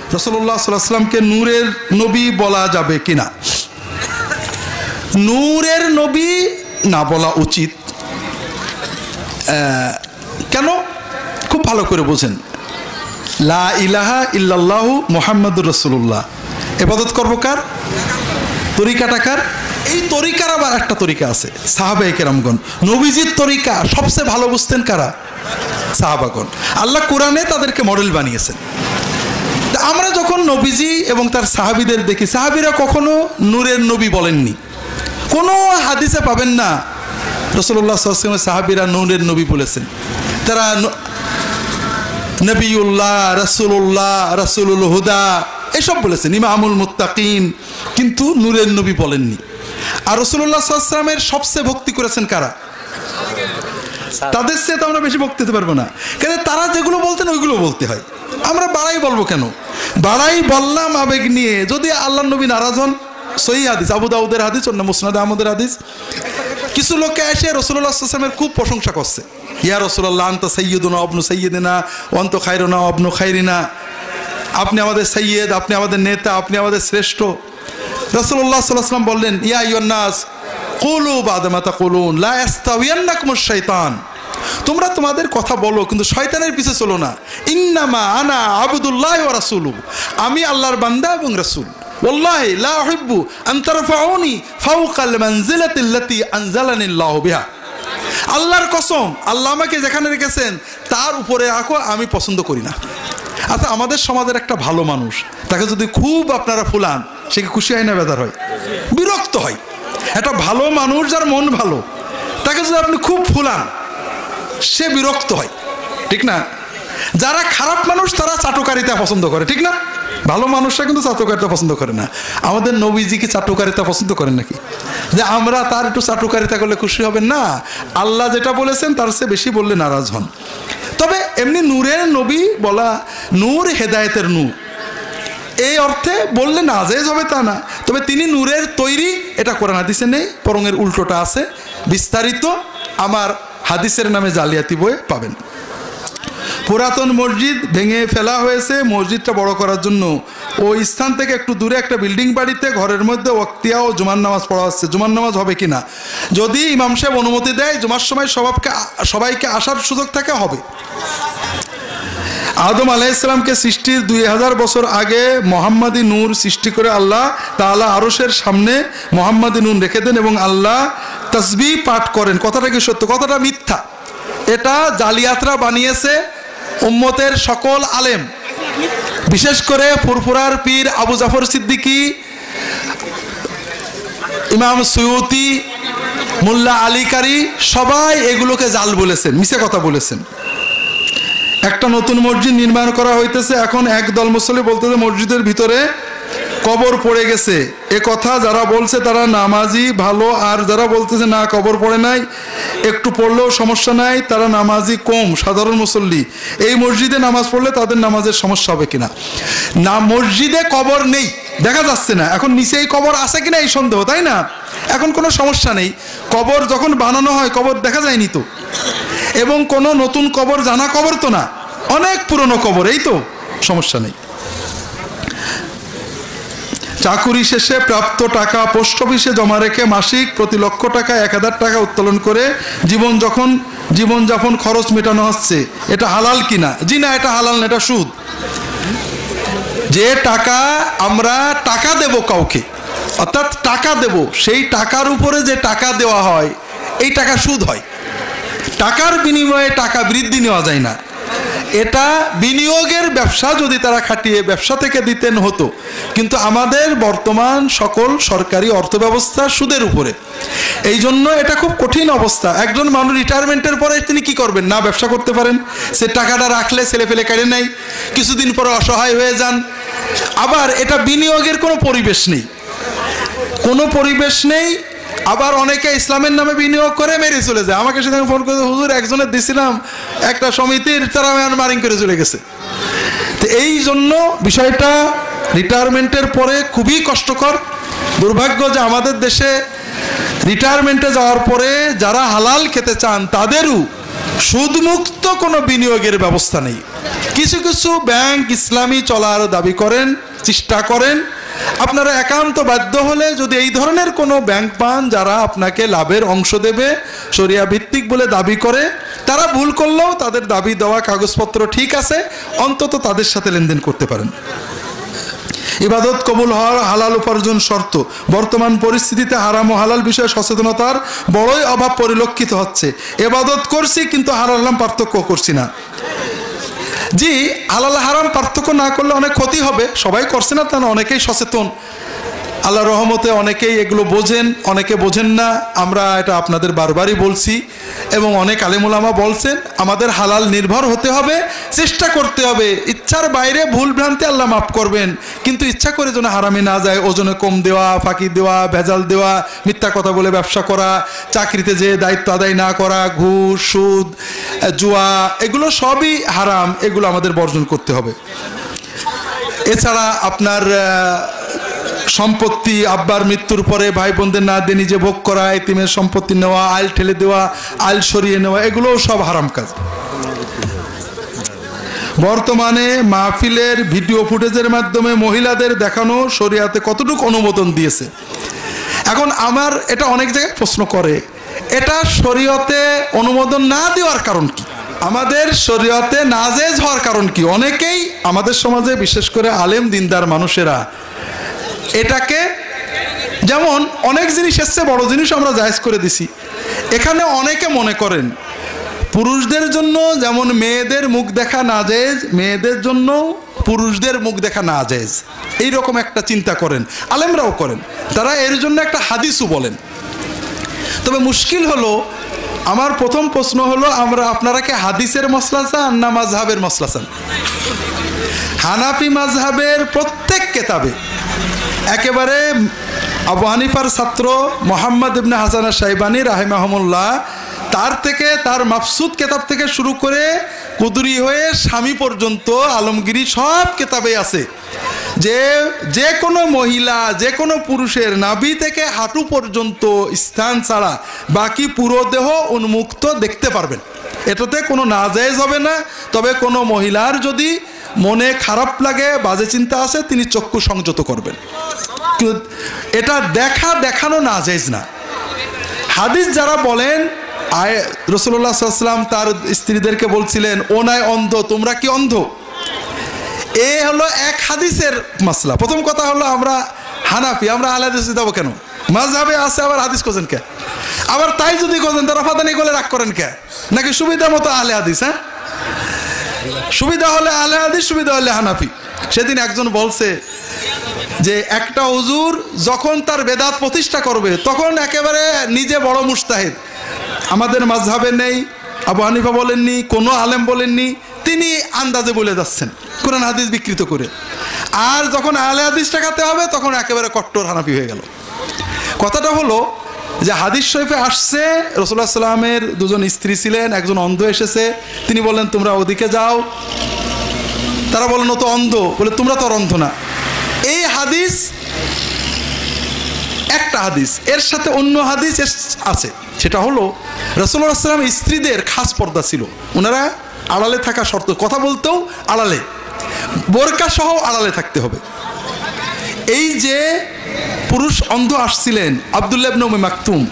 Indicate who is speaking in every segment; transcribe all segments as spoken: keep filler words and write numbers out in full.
Speaker 1: রাসূলুল্লাহ সাল্লাল্লাহু আলাইহি ওয়াসাল্লামকে নূরের নবী বলা যাবে কিনা? নূরের নবী না বলা উচিত। কেন? খুব ভালো করে বোঝেন। লা ইলাহা ইল্লাল্লাহু মুহাম্মাদুর রাসূলুল্লাহ ইবাদত করব কার? তরিকাটা কার? এই তরিকার আবার একটা তরিকা আছে, সাহাবায়ে কেরামগণ। নবীজির তরিকা সবচেয়ে ভালো বুঝতেন কারা? সাহাবাগণ। আল্লাহ কোরআনে তাদেরকে মডেল বানিয়েছেন। আমরা যখন নবীজি এবং তার সাহাবীদের দেখি, সাহাবীরা কখনো নূরের নবী বলেননি। কোনো হাদিসে পাবেন না রাসূলুল্লাহ সাল্লাল্লাহু আলাইহি ওয়াসাল্লাম সাহাবীরা নূরের নবী বলেছেন। তারা নবিউল্লাহ, রাসূলুল্লাহ, রাসূলুল হুদা এসব বলেছেন, ইমামুল মুত্তাকিন, কিন্তু নূরের নবী বলেননি। আর রাসূলুল্লাহ সাল্লাল্লাহু আলাইহি ওয়াসাল্লামের সবচেয়ে ভক্তি করেছেন কারা? তাদের চেয়ে তো আমরা বেশি ভক্তি দিতে পারবো না, কেন তারা যেগুলো বলতেন ওইগুলো বলতে হয়। আমরা বাড়াই বলবো কেন? বাড়াই বললাম আবেগ নিয়ে। যদি আল্লাহর নবী নারাজ হন, সহিহ হাদিস, আবু দাউদের হাদিস, অন্য মুসনাদ আহমদের হাদিস, কিছু লোককে এসে রাসূলুল্লাহ সাল্লাল্লাহু আলাইহি ওয়াসাল্লামের খুব প্রশংসা করছে। ইয়া রাসূলুল্লাহ আনতা সাইয়্যিদুনা ওয়া ইবনু সাইয়্যিদিনা ওয়া আনতা খায়রুনা ওয়া ইবনু খায়রিনা, আপনি আমাদের সাইয়্যিদ, আপনি আমাদের নেতা, আপনি আমাদের শ্রেষ্ঠ। রাসূলুল্লাহ সাল্লাল্লাহু আলাইহি ওয়াসাল্লাম বললেন, ইয়া আইয়ুহান নাস কুলু বা'দা মা তাকুলুন লা ইয়াস্তাওয়িয়ান্নাকুমুশ শাইতান, তোমরা তোমাদের কথা বলো কিন্তু শয়তানের পিছে চলো না। ইন্নামা আনা আবদুল্লাহি ওয়া রাসূলুহু, আমি আল্লাহর বান্দা এবং রাসূল। ওয়াল্লাহি লা উহিব্বু আন তারফাউনি ফাওকাল মানজিলাতিল্লাতী আনজালানিল্লাহু বিহা, আল্লাহর কসম, আল্লাহ আমাকে যেখানে রেখেছেন তার উপরে রাখো, আমি পছন্দ করি না। আচ্ছা, আমাদের সমাজের একটা ভালো মানুষ, তাকে যদি খুব আপনারা ফুলান, সে কি খুশি হয় না বেজার হয়? বিরক্ত হয়। একটা ভালো মানুষ যার মন ভালো, তাকে যদি আপনি খুব ফুলান, সে বিরক্ত হয়, ঠিক না? যারা খারাপ মানুষ তারা চাটুকারিতা পছন্দ করে, ঠিক না? ভালো মানুষরা কিন্তু চাটুকারিতা পছন্দ করে না। আমাদের নবীজি কি চাটুকারিতা পছন্দ করেন নাকি? যে আমরা তার একটু চাটুকারিতা করলে খুশি হবেন না? আল্লাহ যেটা বলেছেন তার চেয়ে বেশি বললে নারাজ হন। তবে এমনি নূরের নবী বলা, নূর হেদায়েতের নূর, এই অর্থে বললে নাজেজ হবে তা না। তবে তিনি নূরের তৈরি, এটা কোরআন হাদিসে নেই, বরং এর উল্টোটা আছে। বিস্তারিত আমার হাদিসের নামে জালিয়াতি বইয়ে পাবেন। পুরাতন মসজিদ ভেঙে ফেলা হয়েছে মসজিদটা বড় করার জন্য। ওই স্থান থেকে একটু দূরে একটা বিল্ডিং বাড়িতে ঘরের মধ্যে ওয়াক্তিয়া ও জুমার নামাজ পড়া হচ্ছে। জুমার নামাজ হবে কিনা, যদি ইমাম সাহেব অনুমতি দেয়, জুমার সময় সবাইকে সবাইকে আসার সুযোগ থাকে, হবে। আদম আলাইহিস সালামকে সৃষ্টির দুই হাজার বছর আগে মোহাম্মদী নূর সৃষ্টি করে আল্লাহ তাআলা আরশের সামনে মোহাম্মদী নূর রেখে দেন এবং আল্লাহ তাসবিহ পাঠ করেন। কথাটা কি সত্য? কথাটা মিথ্যা। এটা জালিয়াতরা বানিয়েছে উম্মতের সকল আলেম, বিশেষ করে ফুরফুরার পীর আবু জাফর সিদ্দিকী, ইমাম সুয়ুতি, মোল্লা আলী কারি, সবাই এগুলোকে জাল বলেছেন, মিছে কথা বলেছেন। একটা নতুন মসজিদ নির্মাণ করা হইতেছে, এখন একদল মুসল্লি বলতেছে মসজিদের ভিতরে কবর পড়ে গেছে। এ কথা যারা বলছে তারা নামাজি ভালো, আর যারা বলতেছে না কবর পড়ে নাই, একটু পড়লেও সমস্যা নাই, তারা নামাজি কম, সাধারণ মুসল্লি। এই মসজিদে নামাজ পড়লে তাদের নামাজের সমস্যা হবে কিনা? না, মসজিদে কবর নেই, দেখা যাচ্ছে না। এখন নিচেই কবর আছে কিনা এই সন্দেহ, তাই না? এখন কোনো সমস্যা নেই। কবর যখন বানানো হয় কবর দেখা যায়নি তো, এবং কোনো নতুন কবর জানা কবর তো না, অনেক পুরনো কবর, এই তো সমস্যা নেই। চাকুরি শেষে প্রাপ্ত টাকা পোস্ট অফিসে জমা রেখে মাসিক প্রতি লক্ষ টাকা এক হাজার টাকা উত্তোলন করে জীবন যখন জীবনযাপন খরচ মেটানো হচ্ছে, এটা হালাল কিনা? জি না, এটা হালাল না, এটা সুদ। যে টাকা আমরা টাকা দেব কাউকে, অর্থাৎ টাকা দেব, সেই টাকার উপরে যে টাকা দেওয়া হয় এই টাকা সুদ হয়। টাকার বিনিময়ে টাকা বৃদ্ধি নেওয়া যায় না। এটা বিনিয়োগের ব্যবসা, যদি তারা খাটিয়ে ব্যবসা থেকে দিতেন হতো, কিন্তু আমাদের বর্তমান সকল সরকারি অর্থব্যবস্থা সুদের উপরে। এই জন্য এটা খুব কঠিন অবস্থা। একজন মানুষ রিটায়ারমেন্টের পরে তিনি কি করবেন? না ব্যবসা করতে পারেন, সে টাকাটা রাখলে ছেলে ফেলে কেড়ে নেয়, কিছুদিন পরে অসহায় হয়ে যান। আবার এটা বিনিয়োগের কোনো পরিবেশ নেই, কোনো পরিবেশ নেই। আবার অনেকে ইসলামের নামে বিনিয়োগ করে মেরে চলে যায়। আমাকে সেদিন ফোন করে, হুজুর একজনের দিছিলাম একটা সমিতির, তারা মারিং করে চলে গেছে। তো এই জন্য বিষয়টা রিটায়ারমেন্টের পরে খুবই কষ্টকর। দুর্ভাগ্য যে আমাদের দেশে রিটায়ারমেন্টে যাওয়ার পরে যারা হালাল খেতে চান তাদেরও সুদমুক্ত কোনো বিনিয়োগের ব্যবস্থা নেই। কিছু কিছু ব্যাংক ইসলামী চলার দাবি করেন, চেষ্টা করেন। আপনারা একান্ত বাধ্য হলে যদি এই ধরনের কোনো ব্যাংক পান যারা আপনাকে লাভের অংশ দেবে, শরিয়া ভিত্তিক বলে দাবি করে, তারা ভুল করলেও তাদের দাবি দেওয়া কাগজপত্র ঠিক আছে, অন্তত তাদের সাথে লেনদেন করতে পারেন। ইবাদত কবুল হওয়ার হালাল উপার্জন শর্ত। বর্তমান পরিস্থিতিতে হারাম ও হালাল বিষয়ে সচেতনতার বড়ই অভাব পরিলক্ষিত হচ্ছে। ইবাদত করছি কিন্তু হারাম পার্থক্য করছি না। জি, হালাল হারাম পার্থক্য না করলে অনেক ক্ষতি হবে। সবাই করছে না তা না, অনেকেই সচেতন, আল্লাহ রহমতে অনেকেই এগুলো বোঝেন, অনেকে বোঝেন না। আমরা এটা আপনাদের বারবারই বলছি এবং অনেক আলেমুলামা বলছেন, আমাদের হালাল নির্ভর হতে হবে, চেষ্টা করতে হবে। ইচ্ছার বাইরে ভুল ভ্রান্তি আল্লাহ মাফ করবেন, কিন্তু ইচ্ছা করে যেন হারামে না যায়। ওজনে কম দেওয়া, ফাঁকি দেওয়া, ভেজাল দেওয়া, মিথ্যা কথা বলে ব্যবসা করা, চাকরিতে যে দায়িত্ব আদায় না করা, ঘুষ, সুদ, জুয়া, এগুলো সবই হারাম। এগুলো আমাদের বর্জন করতে হবে। এছাড়া আপনার সম্পত্তি আব্বার মৃত্যুর পরে ভাই বোনদের না দিয়ে নিজে ভোগ করা, এতিমের সম্পত্তি নেওয়া, আইল ঠেলে দেওয়া, আইল সরিয়ে নেওয়া, এগুলোও সব হারাম কাজ। বর্তমানে মাহফিলের ভিডিও ফুটেজের মাধ্যমে মহিলাদের দেখানো শরিয়াতে কতটুকু অনুমোদন দিয়েছে? এখন আমার এটা অনেক জায়গায় প্রশ্ন করে, এটা শরীয়তে অনুমোদন না দেওয়ার কারণ কি? আমাদের শরীয়তে নাজেজ হওয়ার কারণ কি? অনেকেই আমাদের সমাজে, বিশেষ করে আলেম দিনদার মানুষেরা, এটাকে, যেমন অনেক জিনিস এসছে, বড় জিনিস আমরা জায়েজ করে দিছি। এখানে অনেকে মনে করেন পুরুষদের জন্য যেমন মেয়েদের মুখ দেখা নাজেজ, মেয়েদের জন্য পুরুষদের মুখ দেখা নাজেজ, এইরকম একটা চিন্তা করেন, আলেমরাও করেন। তারা এর জন্য একটা হাদিসও বলেন। তবে মুশকিল হলো, আমার প্রথম প্রশ্ন হলো, আমরা আপনারা কি হাদিসের মসলা চান না মাযহাবের মসলা চান? হানাফি মাযহাবের প্রত্যেক কেতাবে একেবারে আবু হানিফার ছাত্র মোহাম্মদ ইবনে হাসান আশ-শাইবানী রাহিমাহুল্লাহ, তার থেকে, তার মাফসুদ কেতাব থেকে শুরু করে কুদরি হয়ে স্বামী পর্যন্ত আলমগিরি সব কেতাবে আছে যে যে কোনো মহিলা, যে কোনো পুরুষের নাভি থেকে হাঁটু পর্যন্ত স্থান ছাড়া বাকি পুরো দেহ উন্মুক্ত দেখতে পারবেন। এটাতে কোনো নাজায়েজ হবে না। তবে কোনো মহিলার যদি মনে খারাপ লাগে, বাজে চিন্তা আসে, তিনি চক্ষু সংযত করবেন। এটা দেখা দেখানো নাজায়েজ না। হাদিস যারা বলেন, আয় রাসূলুল্লাহ সাল্লাল্লাহু আলাইহি ওয়াসাল্লাম তার স্ত্রীদেরকে বলছিলেন, ও নাই অন্ধ, তোমরা কি অন্ধ? এ হলো এক হাদিসের মাসলা। প্রথম কথা হলো, আমরা হানাফি, আমরা আহলে হাদিস যাবো কেন? মাযহাবে আছে, আবার হাদিস কোজেন কে? আবার তাই যদি কোজেন, তারা ফাদানি করে রাগ করেন কে? নাকি সুবিধা মতো আহলে হাদিস? হ্যাঁ, সুবিধা হলে আহলে হাদিস, সুবিধা হলে হানাফি। সেদিন একজন বলছে যে একটা হুজুর যখন তার বেদাত প্রতিষ্ঠা করবে তখন একেবারে নিজে বড় মুজতাহিদ, আমাদের মাযহাবে নেই, আবু হানিফা বলেননি, কোনো আলেম বলেননি, তিনি আন্দাজে বলে যাচ্ছেন কোরআন হাদিস বিকৃত করে। আর যখন আহলে হাদিস টাকাতে হবে তখন একেবারে কট্টর হানাফি হয়ে গেল। কথাটা হলো যে হাদিস শরীফে আসছে, রাসূলুল্লাহ সাল্লাল্লাহু আলাইহি ওয়াসাল্লামের দুজন স্ত্রী ছিলেন, একজন অন্ধ এসেছে, তিনি বললেন তোমরা ওদিকে যাও। তারা বললেন ও তো অন্ধ, বলে তোমরা তো অন্ধ না। এই হাদিস একটা হাদিস, এর সাথে অন্য হাদিস আছে। সেটা হলো রাসূলুল্লাহ সাল্লাল্লাহু আলাইহি ওয়াসাল্লাম স্ত্রীদের খাস পর্দা ছিল, ওনারা আড়ালে থাকা শর্ত, কথা বলতেও আড়ালে, বোরকা সহ আড়ালে থাকতে হবে। এই যে পুরুষ অন্ধ আসছিলেন আব্দুল্লাহ ইবনে উম্মে মাকতুম,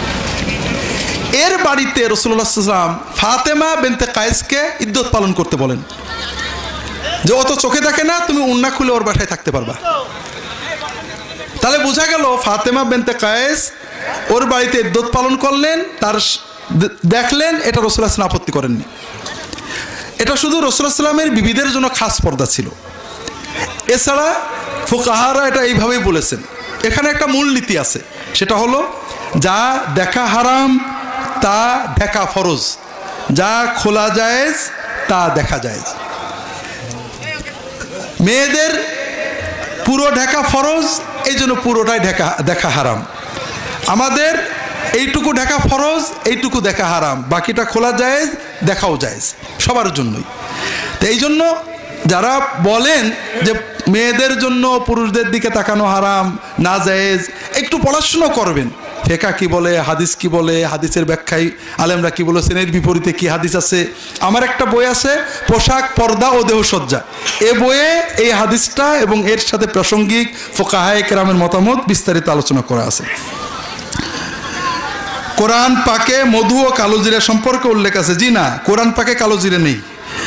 Speaker 1: এর বাড়িতে রাসূলুল্লাহ সাল্লাল্লাহু আলাইহি ওয়াসাল্লাম ফাতেমা বিনতে কায়েসকে ইদ্দত পালন করতে বলেন, যে ও তো চোখে দেখে না, তুমি উন্না খুলে ওর বাসায় থাকতে পারবা। তাহলে বোঝা গেল ফাতেমা বিনতে কায়েস ওর বাড়িতে ইদ্দত পালন করলেন, তার দেখলেন, এটা রাসূলুল্লাহ সাল্লাল্লাহু আলাইহি ওয়াসাল্লাম আপত্তি করেননি। এটা শুধু রাসূলুল্লাহ সাল্লাল্লাহু আলাইহি ওয়াসাল্লামের বিবিদের জন্য খাস পর্দা ছিল। এছাড়া ফুকাহারা এটা এইভাবেই বলেছেন। এখানে একটা মূলনীতি আছে, সেটা হলো যা দেখা হারাম তা ঢাকা ফরজ, যা খোলা জায়েজ তা দেখা জায়েজ। মেয়েদের পুরো ঢাকা ফরজ, এই জন্য পুরোটাই ঢাকা দেখা হারাম। আমাদের এইটুকু ঢাকা ফরজ, এইটুকু দেখা হারাম, বাকিটা খোলা জায়েজ, দেখাও জায়েজ, সবার জন্যই। তো এই জন্য যারা বলেন যে মেয়েদের জন্য পুরুষদের দিকে তাকানো হারাম, না জায়েজ, একটু পড়াশুনো করবেন, ফেকা কি বলে, হাদিস কি বলে, হাদিসের ব্যাখ্যায় আলেমরা কি বলেছেন, এর বিপরীতে কি হাদিস আছে। আমার একটা বই আছে পোশাক, পর্দা ও দেহসজ্জা। এ বইয়ে এই হাদিসটা এবং এর সাথে প্রাসঙ্গিক ফুকাহায়ে কেরামের মতামত বিস্তারিত আলোচনা করা আছে। কোরআন পাকে মধু ও কালোজিরা সম্পর্কে উল্লেখ আছে? জি না, কোরআন পাকে কালোজিরা নেই।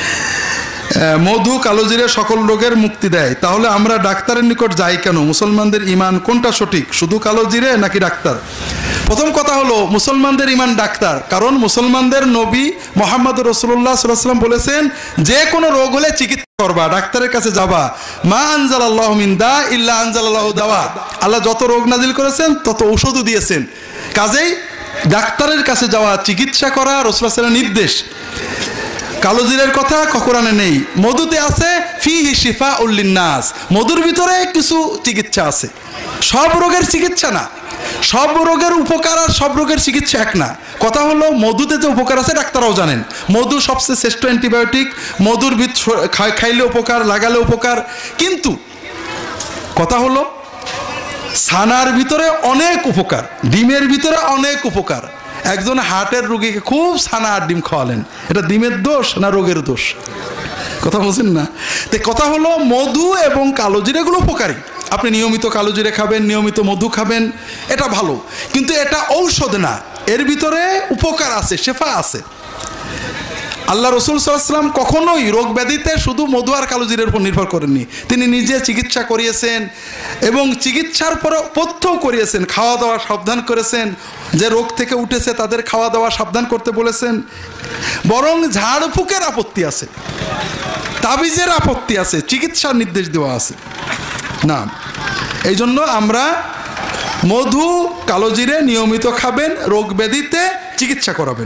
Speaker 1: মধু কালোজিরা সকল রোগের মুক্তি দেয়। তাহলে আমরা ডাক্তারের নিকট যাই কেন? মুসলমানদের ইমান কোনটা সঠিক, শুধু কালোজিরে নাকি ডাক্তার? প্রথম কথা হলো মুসলমানদের ইমান ডাক্তার, কারণ মুসলমানদের নবী মোহাম্মদ রাসূলুল্লাহ সাল্লাল্লাহু আলাইহি ওয়াসাল্লাম বলেছেন যে কোনো রোগ হলে চিকিৎসা করবা, ডাক্তারের কাছে যাবা। মা আনজালাল্লাহু মিন দা ইল্লা আনজালাল্লাহু দাওয়া। আল্লাহ যত রোগ নাজিল করেছেন তত ঔষধও দিয়েছেন, কাজেই ডাক্তারের কাছে যাওয়া, চিকিৎসা করা রাসূলুল্লাহ সাল্লাল্লাহু আলাইহি ওয়াসাল্লামের নির্দেশ। কালোজিরের কথা কোরআনে নেই, মধুতে আছে ফিহি শিফাউল লিন্নাস, মধুর ভিতরে কিছু চিকিৎসা আছে। সব রোগের চিকিৎসা না, সব রোগের উপকার আর সব রোগের চিকিৎসা এক না। কথা হলো মধুতে যে উপকার আছে ডাক্তাররাও জানেন, মধু সবচেয়ে শ্রেষ্ঠ অ্যান্টিবায়োটিক, মধুর ভিত খাইলে উপকার, লাগালে উপকার। কিন্তু কথা হলো ছানার ভিতরে অনেক উপকার, ডিমের ভিতরে অনেক উপকার। একজন হার্টের রোগীকে খুব ছানা আর ডিম খাওয়ালেন, এটা ডিমের দোষ না রোগের দোষ? কথা বলছেন না? তো কথা হলো মধু এবং কালোজিরা এগুলো উপকারী। আপনি নিয়মিত কালোজিরা খাবেন, নিয়মিত মধু খাবেন, এটা ভালো, কিন্তু এটা ঔষধ না, এর ভিতরে উপকার আছে, শেফা আছে। আল্লাহ রসুল সাল্লাল্লাহু আলাইহি ওয়াসাল্লাম কখনোই রোগ ব্যাধিতে শুধু মধু আর কালোজিরার উপর নির্ভর করেননি। তিনি নিজে চিকিৎসা করিয়েছেন এবং চিকিৎসার পরে পথ্যও করিয়েছেন, খাওয়া দাওয়া সাবধান করেছেন, যে রোগ থেকে উঠেছে তাদের খাওয়া দাওয়া সাবধান করতে বলেছেন। বরং ঝাড়ফুঁকের আপত্তি আছে, তাবিজের আপত্তি আছে, চিকিৎসার নির্দেশ দেওয়া আছে না। এই জন্য আমরা মধু কালোজিরে নিয়মিত খাবেন, রোগ ব্যাধিতে চিকিৎসা করাবেন।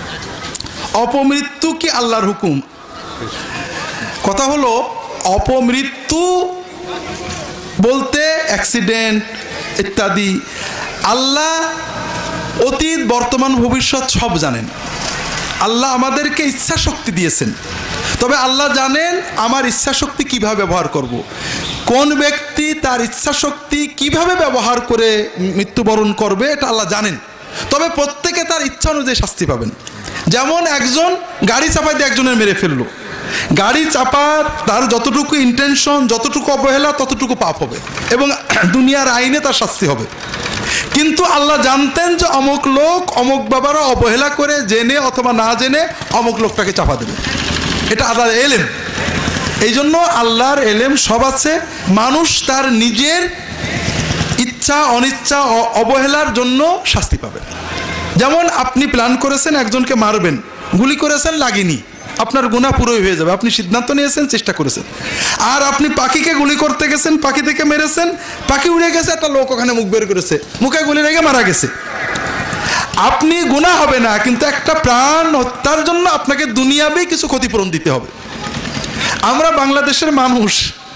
Speaker 1: অপমৃত্যু কি আল্লাহর হুকুম? কথা হলো অপমৃত্যু বলতে অ্যাক্সিডেন্ট ইত্যাদি, আল্লাহ অতীত বর্তমান ভবিষ্যৎ সব জানেন। আল্লাহ আমাদেরকে ইচ্ছা শক্তি দিয়েছেন, তবে আল্লাহ জানেন আমার ইচ্ছা শক্তি কীভাবে ব্যবহার করব। কোন ব্যক্তি তার ইচ্ছা শক্তি কীভাবে ব্যবহার করে মৃত্যুবরণ করবে এটা আল্লাহ জানেন, তবে প্রত্যেকে তার ইচ্ছা অনুযায়ী শাস্তি পাবেন। যেমন একজন গাড়ি চাপাই দিয়ে একজনের মেরে ফেললো, গাড়ি চাপার তার যতটুকু ইন্টেনশন, যতটুকু অবহেলা, ততটুকু পাপ হবে এবং দুনিয়ার আইনে তার শাস্তি হবে। কিন্তু আল্লাহ জানতেন যে অমুক লোক অমুক বাবারা অবহেলা করে জেনে অথবা না জেনে অমুক লোকটাকে চাপা দেবে, এটা আল্লাহর এলেম। এই জন্য আল্লাহর এলেম সব আছে, মানুষ তার নিজের ইচ্ছা অনিচ্ছা অবহেলার জন্য শাস্তি পাবে। যেমন আপনি প্ল্যান করেছেন একজনকে মারবেন, গুলি করেছেন, লাগেনি, আপনার গুনাহ পুরোই হয়ে যাবে। আপনি সিদ্ধান্ত নিয়েছেন, চেষ্টা করেছেন। আর আপনি পাখিকে গুলি করতে গেছেন, পাখি থেকে মেরেছেন, পাখি উড়ে গেছে, একটা লোক ওখানে মুখ বের করেছে, মুখে গুলি লেগে মারা গেছে। আপনি গুনাহ হবে না, কিন্তু একটা প্রাণ হত্যার জন্য আপনাকে দুনিয়াবেই কিছু ক্ষতিপূরণ দিতে হবে। আমরা বাংলাদেশের মানুষ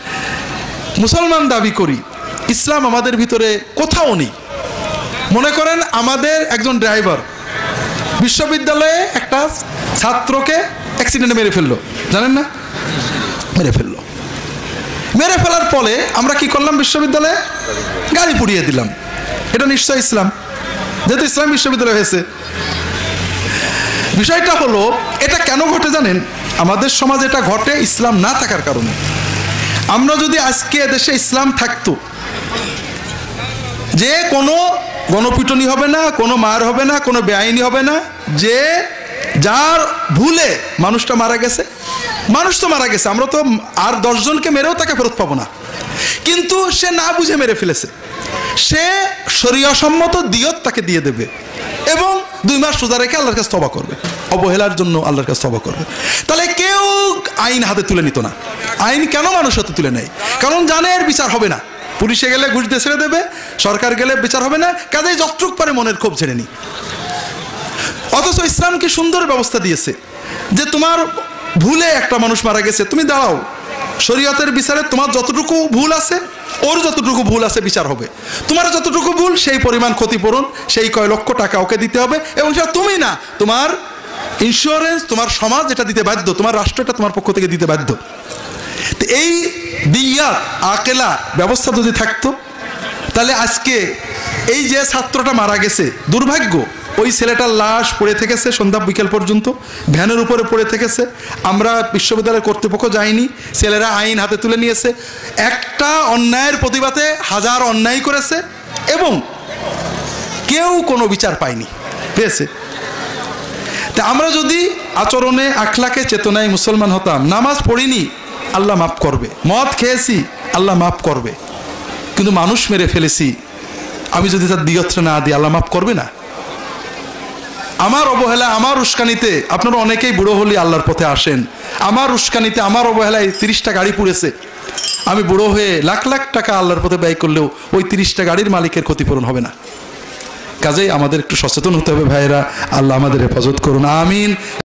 Speaker 1: মুসলমান দাবি করি, ইসলাম আমাদের ভিতরে কোথাও নেই। মনে করেন আমাদের একজন ড্রাইভার বিশ্ববিদ্যালয়ে একটা ছাত্রকে অ্যাক্সিডেন্টে মেরে ফেললো, জানেন না? মেরে ফেললো, মেরে ফেলার পরে আমরা কি করলাম? বিশ্ববিদ্যালয়ে গাড়ি পুড়িয়ে দিলাম। এটা নিশ্চয় ইসলাম, যেহেতু ইসলাম বিশ্ববিদ্যালয় হয়েছে। বিষয়টা হলো এটা কেন ঘটে জানেন? আমাদের সমাজে এটা ঘটে ইসলাম না থাকার কারণে। আমরা যদি আজকে দেশে ইসলাম থাকতো, যে কোনো গণপিটুনি হবে না, কোনো মার হবে না, কোনো বেআইনি হবে না, যে যার ভুলে মানুষটা মারা গেছে, মানুষ তো মারা গেছে, আমরা তো আর দশজনকে মেরেও তাকে ফেরত পাবো না, কিন্তু সে না বুঝে মেরে ফেলেছে, সে শরীয়সম্মত দিয়ত তাকে দিয়ে দেবে এবং দুই মাস সোজা রেখে আল্লাহর কাছে তওবা করবে, অবহেলার জন্য আল্লাহর কাছে তওবা করবে। তাহলে কেউ আইন হাতে তুলে নিত না। আইন কেন মানুষ হাতে তুলে নেয়? কারণ জানে এর বিচার হবে না, পুলিশে গেলে ঘুষ দিয়ে ছেড়ে দেবে, সরকার গেলে বিচার হবে না, কাজেই যতটুক পারে মনের ক্ষোভ ছেড়ে নি। অথচ ইসলাম কি সুন্দর ব্যবস্থা দিয়েছে যে তোমার ভুলে একটা মানুষ মারা গেছে, তুমি দাঁড়াও, শরীয়তের বিচারে তোমার যতটুকু ভুল আছে ওর যতটুকু ভুল আছে বিচার হবে, তোমার যতটুকু ভুল সেই পরিমাণ ক্ষতিপূরণ, সেই কয় লক্ষ টাকা ওকে দিতে হবে, এবং সেটা তুমি না, তোমার ইন্স্যুরেন্স, তোমার সমাজ এটা দিতে বাধ্য, তোমার রাষ্ট্র এটা তোমার পক্ষ থেকে দিতে বাধ্য। তো এই দিয়াত আকেলা ব্যবস্থা যদি থাকতো, তাহলে আজকে এই যে ছাত্রটা মারা গেছে, দুর্ভাগ্য, ওই ছেলেটার লাশ পড়ে থেকেছে সন্ধ্যা বিকেল পর্যন্ত, ভ্যানের উপরে পড়ে থেকেছে। আমরা বিশ্ববিদ্যালয়ের কর্তৃপক্ষ যাইনি, ছেলেরা আইন হাতে তুলে নিয়েছে। একটা অন্যায়ের প্রতিবাদে হাজার অন্যায় করেছে এবং কেউ কোনো বিচার পায়নি, পেয়েছে। তা আমরা যদি আচরণে আখলাকে চেতনায় মুসলমান হতাম, নামাজ পড়িনি আল্লাহ মাফ করবে, মদ খেয়েছি আল্লাহ মাফ করবে, কিন্তু মানুষ মেরে ফেলেছি, আমি যদি তার দিয়ত্র না দিই আল্লাহ মাফ করবে না? আমার অবহেলা, আমার উস্কানিতে, আপনারা অনেকেই বুড়ো হলে আল্লাহর পথে আসেন, আমার উস্কানিতে, আমার অবহেলায় তিরিশটা গাড়ি পুড়েছে, আমি বুড়ো হয়ে লাখ লাখ টাকা আল্লাহর পথে ব্যয় করলেও ওই তিরিশটা গাড়ির মালিকের ক্ষতিপূরণ হবে না। কাজেই আমাদের একটু সচেতন হতে হবে ভাইয়েরা। আল্লাহ আমাদের হেফাজত করুন, আমিন।